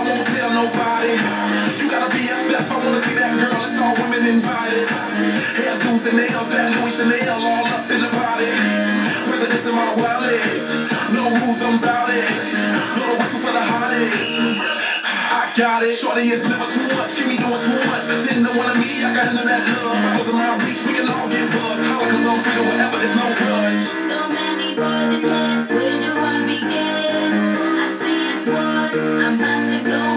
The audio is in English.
won't tell nobody. You gotta be yourself, I wanna see that girl, it's all women invited. Hairdos and nails, that Louis Chanel all up in the body. Presidents in my wallet, no rules about it. Blow the whistle for the hottie. I got it, shorty, it's never too much. Keep me doing too much. Didn't know one of me, I got into that love. I was around beach, we can all get buzzed. Holla, cause I'm free or whatever, there's no rush. So many boys in here, where do I begin? I see it's one, I'm about to go